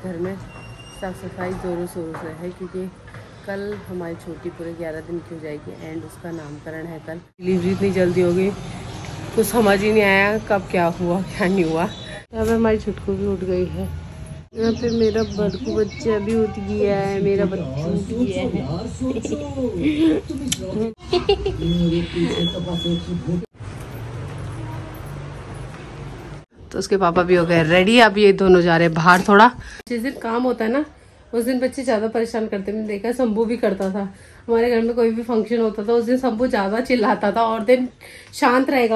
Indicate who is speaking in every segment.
Speaker 1: घर में साफ़ सफाई ज़ोरों शोरों से है, क्योंकि कल हमारी छोटी पूरे 11 दिन की हो जाएगी एंड उसका नामकरण है कल। डिलीवरी इतनी जल्दी हो गई, कुछ समझ ही नहीं आया कब क्या हुआ क्या नहीं हुआ। यहाँ पे हमारी छुटकू भी उठ गई है। यहाँ पे मेरा बड़कू बच्चा भी उठ गया है, मेरा बच्चा उठ गया है। तो उसके पापा भी हो गए रेडी। अब ये दोनों जा रहे हैं बाहर थोड़ा। जिस दिन काम होता है ना उस दिन बच्चे ज्यादा परेशान करते हैं। मैंने देखा शंभू भी करता था, हमारे घर में कोई भी फंक्शन होता था उस दिन शंभू ज्यादा चिल्लाता था और दिन शांत रहेगा।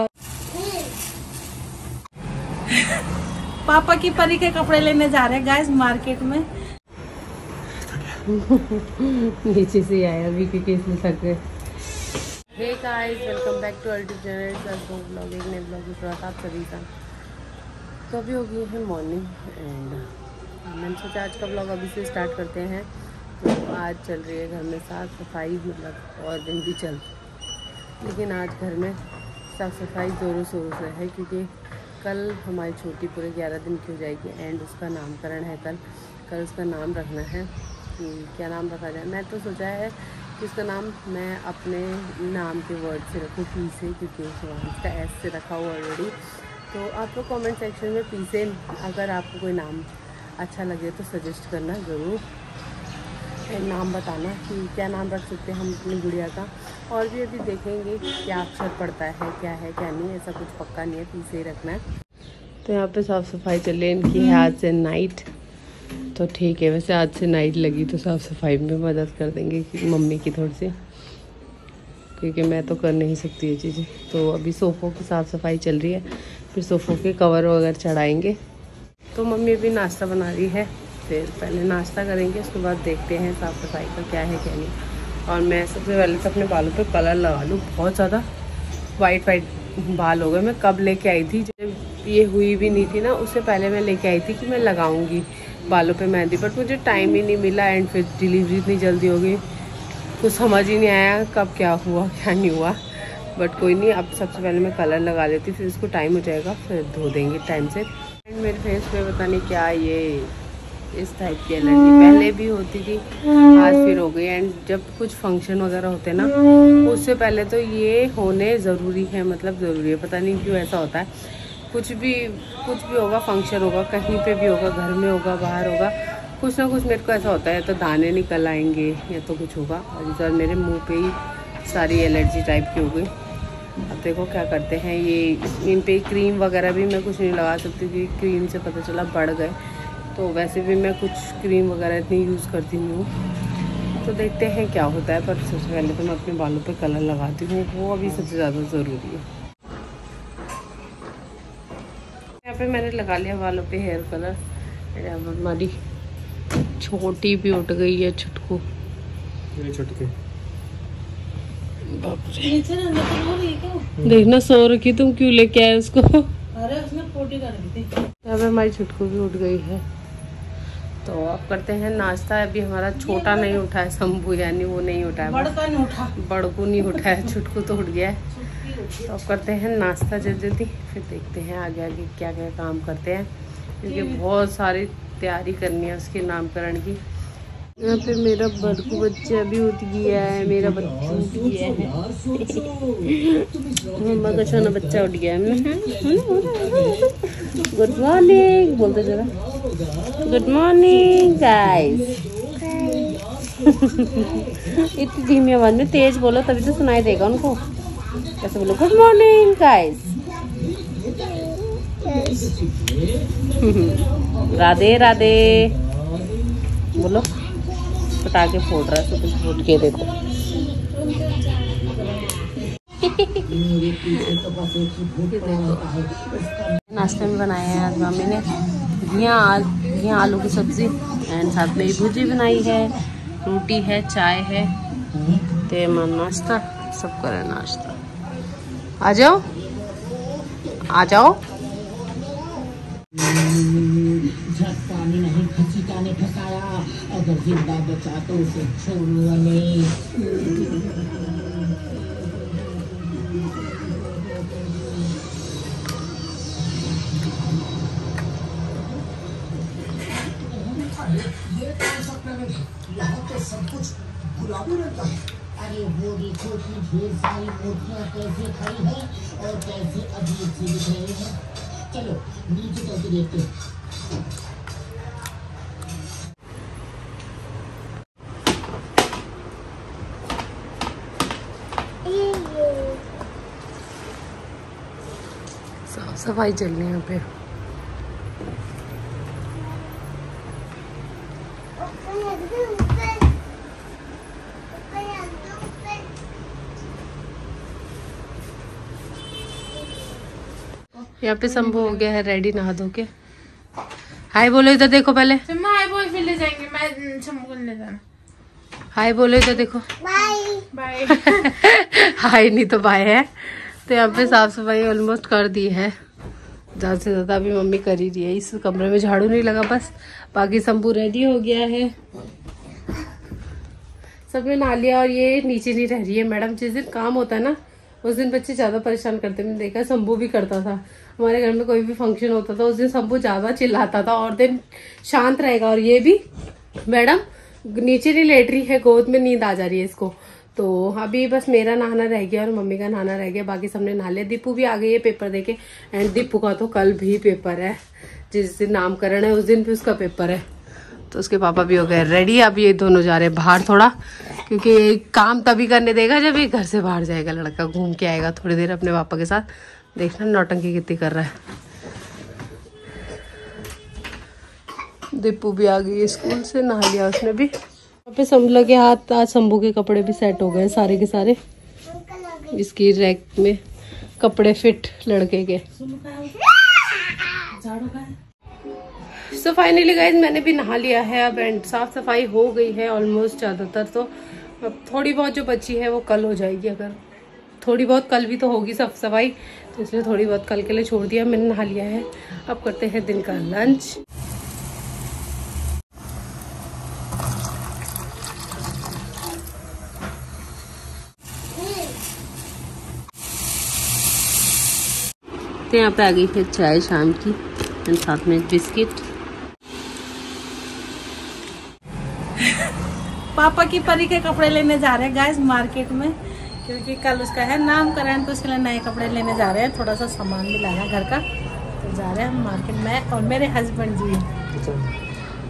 Speaker 2: पापा की परी के कपड़े लेने जा रहे हैं गाइस मार्केट में।
Speaker 1: नीचे से आया अभी क्योंकि इसमें थक गए। Hey guys, welcome back to YouTube channel blog. एक नए ब्लॉग के साथ आप सभी का। तो अभी हो गई है मॉर्निंग एंड मैंने सोचा आज का ब्लॉग अभी से स्टार्ट करते हैं। तो आज चल रही है घर में साफ़ सफाई, मतलब और दिन भी चल, लेकिन आज घर में साफ़ सफाई ज़ोरों शोरों से है, क्योंकि कल हमारी छोटी पूरे 11 दिन की हो जाएगी एंड उसका नामकरण है कल उसका नाम रखना है कि क्या नाम रखा जाए। मैं तो सोचा है कि उसका नाम मैं अपने नाम के वर्ड से रखूँ, पी से, क्योंकि शिवांश का एस से रखा हुआ ऑलरेडी। तो आप लोग कमेंट सेक्शन में पी से अगर आपको कोई नाम अच्छा लगे तो सजेस्ट करना ज़रूर, नाम बताना कि क्या नाम रख सकते हैं हम अपनी गुड़िया का। और भी अभी देखेंगे क्या अक्षर पड़ता है क्या नहीं, ऐसा कुछ पक्का नहीं है, पी से ही रखना है। तो यहाँ पे साफ़ सफाई चल रही है इनकी है आज से नाइट। तो ठीक है, वैसे आज से नाइट लगी तो साफ़ सफाई में मदद कर देंगे मम्मी की थोड़ी सी, क्योंकि मैं तो कर नहीं सकती ये चीज़ें। तो अभी सोफ़ों की साफ़ सफाई चल रही है, फिर सोफ़ों के कवर वगैरह चढ़ाएंगे। तो मम्मी अभी नाश्ता बना रही है, फिर पहले नाश्ता करेंगे उसके बाद देखते हैं साफ़ सफाई का क्या है क्या नहीं। और मैं सबसे पहले तो अपने बालों पे कलर लगा लूँ, बहुत ज़्यादा वाइट बाल हो गए। मैं कब लेके आई थी, जब ये हुई भी नहीं थी ना उससे पहले मैं लेके आई थी कि मैं लगाऊंगी बालों पे मेहंदी, बट मुझे टाइम ही नहीं मिला एंड फिर डिलीवरी इतनी जल्दी हो गई, कुछ समझ ही नहीं आया कब क्या हुआ क्या नहीं हुआ। बट कोई नहीं, अब सबसे पहले मैं कलर लगा लेती, फिर इसको टाइम हो जाएगा फिर धो देंगे टाइम से। एंड मेरे फेस पे पता नहीं क्या ये इस टाइप की एलर्जी पहले भी होती थी, आज फिर हो गई। एंड जब कुछ फंक्शन वगैरह होते हैं ना उससे पहले तो ये होने ज़रूरी है, मतलब ज़रूरी है, पता नहीं क्यों ऐसा होता है। कुछ भी होगा, फंक्शन होगा, कहीं पे भी होगा, घर में होगा, बाहर होगा, कुछ ना कुछ मेरे को ऐसा होता है, तो दाने निकल आएंगे या तो कुछ होगा। और इस बार मेरे मुँह पे ही सारी एलर्जी टाइप की हो गई। अब देखो क्या करते हैं। ये इन पे क्रीम वगैरह भी मैं कुछ नहीं लगा सकती क्योंकि क्रीम से पता चला बढ़ गए। तो वैसे भी मैं कुछ क्रीम वगैरह इतनी यूज़ करती नहीं हूँ, तो देखते हैं क्या होता है। पर सबसे पहले तो मैं अपने बालों पे कलर लगाती हूँ, वो अभी सबसे ज़्यादा ज़रूरी है। यहाँ पे मैंने लगा लिया बालों पे हेयर कलर। हमारी छोटी भी उठ गई है, छुटकू देखना सो रखी, तुम क्यों लेके आए उसको?
Speaker 2: अरे उसने पोटी कर दी थी।
Speaker 1: यहाँ पे हमारी छुटकू भी उठ गई है। तो अब करते हैं नाश्ता। अभी हमारा छोटा नहीं उठा है, शंभू यानी वो नहीं उठा है, बड़कू नहीं उठा है, छुटकू तो उठ गया है। तो अब करते हैं नाश्ता जल्दी, फिर देखते हैं आगे आगे क्या क्या काम करते हैं, क्योंकि बहुत सारी तैयारी करनी है उसके नामकरण की। यहाँ पे मेरा बड़कू बच्चा भी उठ गया है, मेरा बच्चा उठ गया है। मम्मा का छोटा बच्चा उठ गया है। गुड मॉर्निंग बोलते जरा, गुड मॉर्निंग गाइस। इतनी धीमी आवाज में तेज बोलो तभी तो सुनाई देगा उनको। कैसे बोलो? Good morning guys. Radhe Radhe बोलो। पटाखे फोड़ रहा है, तो कुछ फूट के देखो। नाश्ते में बनाया है आज मम्मी ने घिया आलू की सब्जी एंड साथ में भुजी बनाई है, रोटी है, चाय है। ते मन नाश्ता सब करे नाश्ता। आ जाओ आ जाओ।
Speaker 3: पानी नहीं खसीटा ने फसाया, अगर जिंदा बचा तो उसे छोड़ो नहीं। ये कौन सा प्लेनेट है? यहाँ तो सब कुछ गुलाबी रंग का है। अरे वो देखो कि ढेर सारी मूर्तियाँ कैसे खड़ी हैं और कैसे अजीब सी दिख रही हैं। चलो नीचे चल के देखते हैं।
Speaker 1: साफ सफाई चल रही है यहाँ पे। यहाँ पे शंभू हो गया है रेडी नहा धो के। हाय बोलो इधर देखो पहले।
Speaker 2: हाय बोल फिर ले जाएंगे। मैं शंभू को ले जाना।
Speaker 1: हाय बोलो इधर देखो।
Speaker 2: Bye bye.
Speaker 1: हाय नहीं तो बाय है। तो यहाँ पे साफ सफाई ऑलमोस्ट कर दी है, ज़्यादा से ज़्यादा अभी मम्मी कर ही रही है। इस कमरे में झाड़ू नहीं लगा बस, बाकी शंभू रेडी हो गया है। सबने नहा लिया और ये नीचे नहीं रह रही है मैडम। जिस दिन काम होता है ना उस दिन बच्चे ज्यादा परेशान करते हैं। मैंने देखा शंभू भी करता था, हमारे घर में कोई भी फंक्शन होता था उस दिन शंभू ज्यादा चिल्लाता था और दिन शांत रहेगा। और ये भी मैडम नीचे नहीं लेट रही है, गोद में नींद आ जा रही है इसको। तो अभी बस मेरा नहाना रह गया और मम्मी का नहाना रह गया, बाकी सबने नहा लिया। दीपू भी आ गई है पेपर देके, एंड दीपू का तो कल भी पेपर है। जिस दिन नामकरण है उस दिन भी उसका पेपर है। तो उसके पापा भी हो गए रेडी। अब ये दोनों जा रहे हैं बाहर थोड़ा, क्योंकि काम तभी करने देगा जब ये घर से बाहर जाएगा। लड़का घूम के आएगा थोड़ी देर अपने पापा के साथ। देखना नौटंकी कितनी कर रहा है। दीपू भी आ गई स्कूल से, नहा लिया उसने भी। यहाँ पे शंभू के हाथ, आज शंभू के कपड़े भी सेट हो गए सारे के सारे। इसकी रैक में कपड़े फिट लड़के के। सो फाइनली गाइज मैंने भी नहा लिया है अब, एंड साफ सफाई हो गई है ऑलमोस्ट ज़्यादातर। तो अब थोड़ी बहुत जो बची है वो कल हो जाएगी। अगर थोड़ी बहुत कल भी तो होगी साफ सफाई, तो इसलिए थोड़ी बहुत कल के लिए छोड़ दिया। मैंने नहा लिया है। अब करते हैं दिन का लंच। तो यहाँ पे आ गई है चाय शाम की, एंड साथ में बिस्किट।
Speaker 2: पापा की परी के कपड़े लेने जा रहे हैं गाइस मार्केट में, क्योंकि कल उसका है नामकरण। तो उसके लिए नए कपड़े लेने जा रहे हैं, थोड़ा सा सामान भी लाना है घर का। तो जा रहे हैं मार्केट में और मेरे हस्बैंड जी।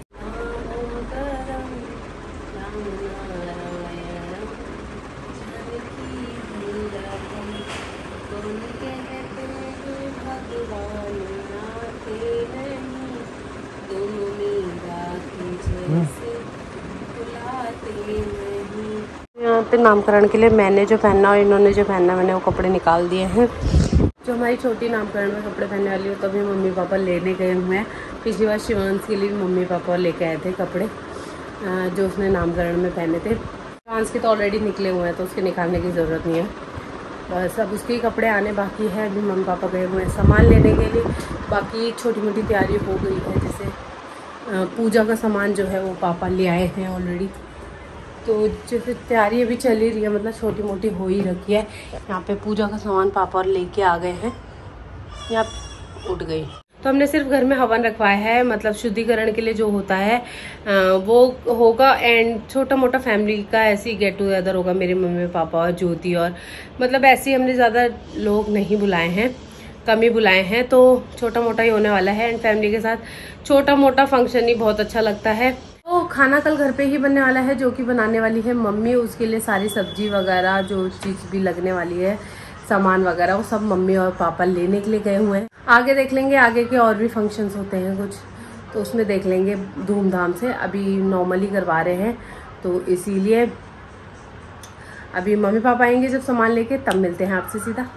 Speaker 1: यहाँ पे नामकरण के लिए मैंने जो पहना और इन्होंने जो पहना, मैंने वो कपड़े निकाल दिए हैं। जो हमारी छोटी नामकरण में कपड़े पहनने वाली हो तभी मम्मी पापा लेने गए हुए हैं। पिछली बार शिवांश के लिए मम्मी पापा लेके आए थे कपड़े जो उसने नामकरण में पहने थे। शिवांश के तो ऑलरेडी निकले हुए हैं तो उसके निकालने की ज़रूरत नहीं है। बस अब उसके कपड़े आने बाकी है। अभी मम्मी पापा गए हुए हैं सामान लेने के लिए। बाकी छोटी मोटी तैयारी हो गई है, जैसे पूजा का सामान जो है वो पापा ले आए हैं ऑलरेडी। तो जैसे तैयारी अभी चल ही रही है, मतलब छोटी मोटी हो ही रखी है। यहाँ पे पूजा का सामान पापा लेके आ गए हैं। यहाँ उठ गई। तो हमने सिर्फ घर में हवन रखवाया है, मतलब शुद्धिकरण के लिए जो होता है वो होगा। एंड छोटा मोटा फैमिली का ऐसे ही गेट टुगेदर होगा, मेरे मम्मी पापा और ज्योति। और मतलब ऐसे ही हमने ज़्यादा लोग नहीं बुलाए हैं, कम ही बुलाए हैं। तो छोटा मोटा ही होने वाला है। एंड फैमिली के साथ छोटा मोटा फंक्शन ही बहुत अच्छा लगता है। तो खाना कल घर पे ही बनने वाला है, जो कि बनाने वाली है मम्मी। उसके लिए सारी सब्जी वगैरह जो चीज़ भी लगने वाली है, सामान वगैरह, वो सब मम्मी और पापा लेने के लिए गए हुए हैं। आगे देख लेंगे, आगे के और भी फंक्शंस होते हैं कुछ, तो उसमें देख लेंगे धूमधाम से। अभी नॉर्मली करवा रहे हैं तो इसीलिए अभी मम्मी पापा आएंगे जब सामान लेके, तब मिलते हैं आपसे सीधा।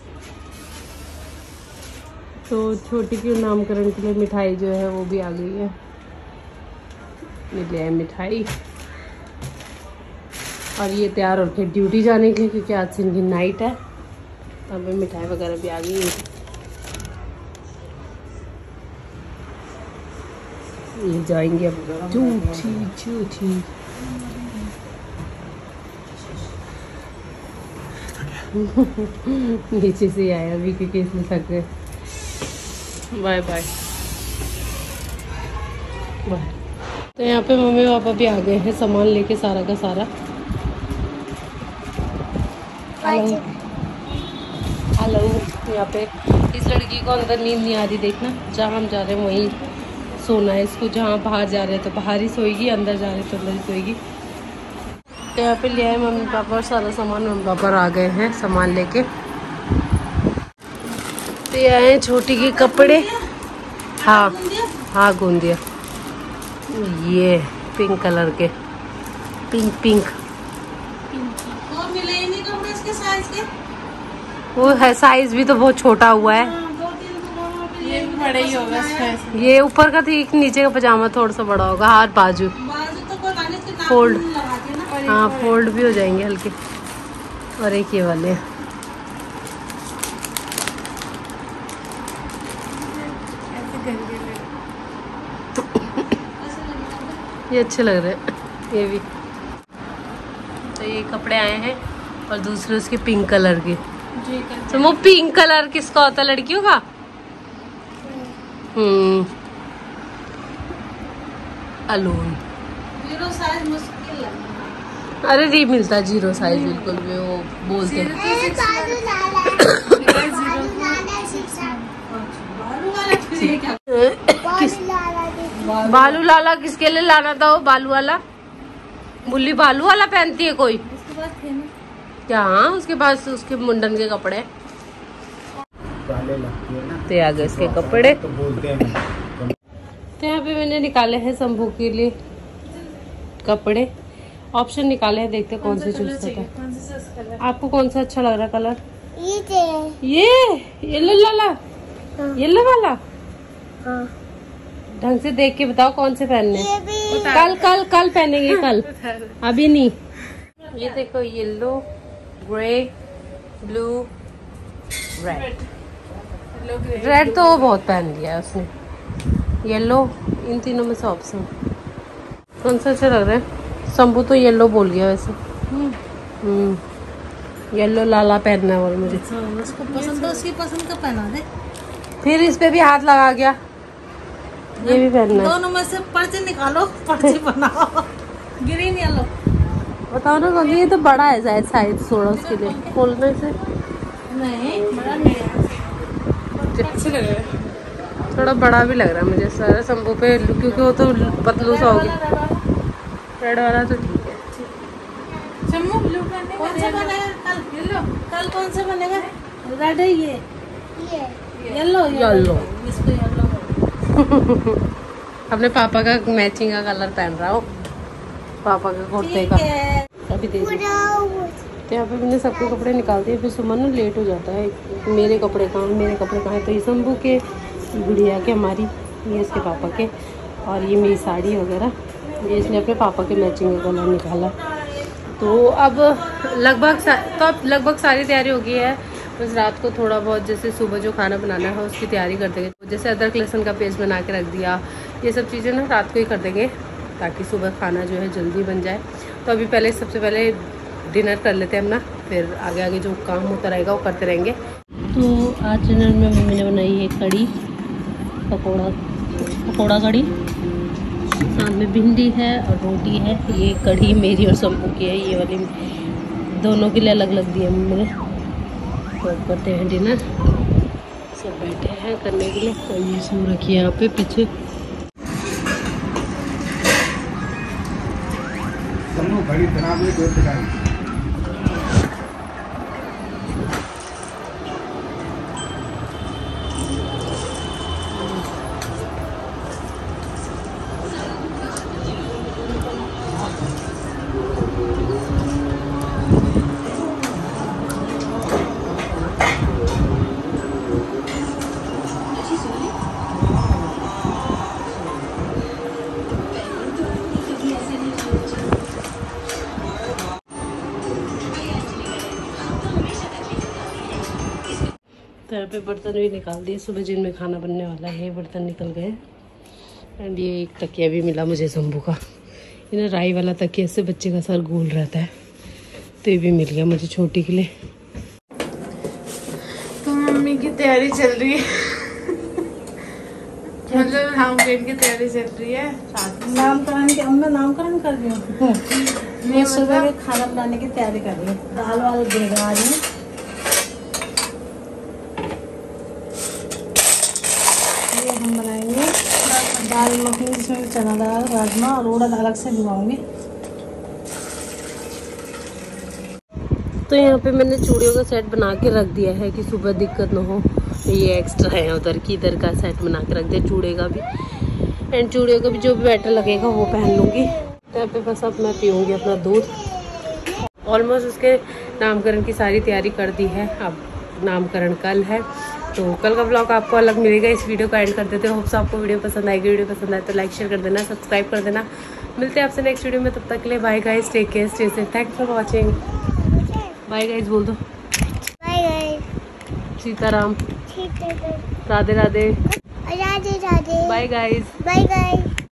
Speaker 1: तो छोटी की नामकरण के लिए मिठाई जो है वो भी आ गई है। मिल है मिठाई, और ये तैयार होकर ड्यूटी जाने के लिए, क्योंकि आज से इनकी नाइट है। तो हमें मिठाई वगैरह भी आ गई है। ये जाएंगे अब झूठी नीचे से आया अभी क्योंकि इसमें थक गए। Bye bye bye. तो यहाँ पे मम्मी पापा भी आ गए हैं सामान लेके सारा का सारा। Hello hello. यहाँ पे इस लड़की को अंदर नींद नहीं आ रही, देखना जहाँ हम जा रहे हैं वहीं सोना है इसको, जहाँ बाहर जा रहे हैं तो बाहर ही सोएगी, अंदर जा रहे हैं तो अंदर ही सोएगी। तो यहाँ पे लिया है मम्मी पापा और सारा सामान, मम्मी पापा आ गए हैं सामान लेके। तो ये आए छोटी के कपड़े। हाँ हाँ गोंदिया, ये पिंक कलर के, पिंक पिंक
Speaker 2: और मिले ही नहीं कपड़े इसके साइज के।
Speaker 1: वो है, साइज भी तो बहुत छोटा हुआ है।
Speaker 2: ये भी बड़ा ही होगा इसका।
Speaker 1: ये ऊपर का ठीक, नीचे का पजामा थोड़ा सा बड़ा होगा। हाथ बाजू
Speaker 2: बाजू तो कोई गाने इसके
Speaker 1: फोल्ड,
Speaker 2: लगाती है ना।
Speaker 1: हाँ फोल्ड भी हो जाएंगे हल्के। और एक ये वाले ये अच्छे लग रहे हैं ये भी। तो ये कपड़े आए हैं और दूसरे उसके पिंक कलर के। तो वो पिंक कलर किसका होता है, लड़कियों का? अलोन।
Speaker 2: जीरो साइज मुश्किल है।
Speaker 1: अरे नहीं मिलता जीरो साइज बिल्कुल भी, वो बोलते हैं। बालू लाला किसके लिए लाना था? वो बालू वाला, बुल्ली बालू वाला पहनती है कोई क्या? हाँ उसके पास उसके मुंडन के कपड़े तो आ गए इसके कपड़े। तो यहाँ पे मैंने निकाले हैं शंभू के लिए कपड़े, ऑप्शन निकाले हैं, देखते कौन से चूज करता है। आपको कौन सा अच्छा लग रहा कलर? ये येलो लाला, येलो वाला। ढंग से देख के बताओ कौन से पहनने। कल कल कल पहनेंगे कल, अभी नहीं। ये देखो yellow, grey, blue, red. Red तो बहुत पहन लिया है उसने, येलो, इन तीनों में से ऑप्शन कौन सा अच्छा लग रहा है? शंभू तो येलो बोल गया वैसे। येलो लाला पहनना है और मुझे
Speaker 2: उसको पसंद तो उसकी पसंद का पहना दे।
Speaker 1: फिर इस पे भी हाथ लगा गया, ये भी पहनना है।
Speaker 2: दोनों में से पर्ची निकालो, पर्ची बनाओ। ग्रीन येलो
Speaker 1: बताओ ना कौन? ये तो बड़ा है शायद साइज थोड़ा, उसके लिए खोलने से
Speaker 2: नहीं बड़ा नहीं है। अच्छे लग रहे हैं।
Speaker 1: थोड़ा बड़ा भी लग रहा है मुझे सारा शंभू पे, क्योंकि वो तो पतलू सा हो गया। रेड वाला तो ठीक है।
Speaker 2: शम्मू ब्लू कौन सा बनेगा कल? येलो। कल कौन सा बनेगा? रेड है ये येलो
Speaker 1: येलो।
Speaker 2: इसको येलो
Speaker 1: अपने पापा का मैचिंग का कलर पहन रहा हो, पापा का कुर्ते का। अभी दे दीजिए। तो यहाँ पे मैंने सबके कपड़े निकाल दिए, फिर सुबह ना लेट हो जाता है। मेरे कपड़े कहाँ, मेरे कपड़े कहाँ है? तो ये शंभू के, गुड़िया के, हमारी, ये इसके पापा के, और ये मेरी साड़ी वगैरह, ये इसने अपने पापा के मैचिंग का कलर निकाला। तो अब लगभग सारी तैयारी हो गई है। बस रात को थोड़ा बहुत जैसे सुबह जो खाना बनाना है उसकी तैयारी कर देंगे। जैसे अदरक लहसुन का पेस्ट बना के रख दिया, ये सब चीज़ें ना रात को ही कर देंगे ताकि सुबह खाना जो है जल्दी बन जाए। तो अभी पहले सबसे पहले डिनर कर लेते हैं अपना, फिर आगे आगे जो काम होता रहेगा वो करते रहेंगे। तो आज डिनर में मम्मी ने बनाई है कड़ी, पकौड़ा कड़ी, साथ में भिंडी है और रोटी है। ये कड़ी मेरी और शंभू की है, ये वाली दोनों के लिए अलग अलग दी है मम्मी ने। तो करते हैं डिनर, सब बैठे हैं करने के लिए। और ये सो रखी है यहाँ पे पीछे। तो यहाँ पे बर्तन भी निकाल दिए, सुबह जिनमें खाना बनने वाला है बर्तन निकल गए। एंड ये एक तकिया भी मिला मुझे शंभू का, ये ना राई वाला तकिया से बच्चे का सर गोल रहता है, तो ये भी मिल गया मुझे छोटी के लिए। तो मम्मी की तैयारी चल रही है मतलब नामकरण की तैयारी चल रही है साथ में।
Speaker 2: नामकरण की, अब मैं नामकरण कर रही हूँ। मैं सुबह के खाना बनाने की तैयारी कर रही हूँ। दाल वाल भिगा रही हूँ। ये हम बनाएंगे दाल मखनी, जिसमें चना दाल, राजमा और उड़द अलग से भिगाऊंगी।
Speaker 1: तो यहाँ पे मैंने चूड़ियों का सेट बना के रख दिया है कि सुबह दिक्कत ना हो। ये एक्स्ट्रा है उधर की, इधर का सेट बना के रख दिया चूड़े का भी, एंड चूड़ियों का भी जो भी बेटर लगेगा वो पहन लूँगी। तो यहाँ पे बस अब मैं पीऊँगी अपना दूध। ऑलमोस्ट उसके नामकरण की सारी तैयारी कर दी है। अब नामकरण कल है, तो कल का व्लॉग आपको अलग मिलेगा। इस वीडियो को एंड कर देते हैं। होप्स आपको वीडियो पसंद आएगी। वीडियो पसंद आए तो लाइक शेयर कर देना, सब्सक्राइब कर देना। मिलते हैं आपसे नेक्स्ट वीडियो में, तब तक के लिए bye guys, take care, stay safe, thanks for watching. Bye guys बोल दो।
Speaker 3: Bye guys.
Speaker 1: सीताराम।
Speaker 3: ठीक है।
Speaker 1: Radhe Radhe.
Speaker 3: Radhe Radhe.
Speaker 1: Bye guys.
Speaker 3: Bye guys.